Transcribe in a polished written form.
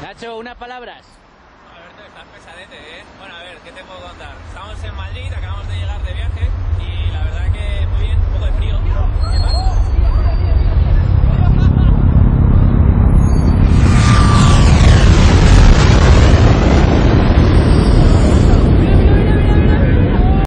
Nacho, unas palabras. Alberto, estás pesadete, ¿eh? Bueno, a ver, ¿qué te puedo contar? Estamos en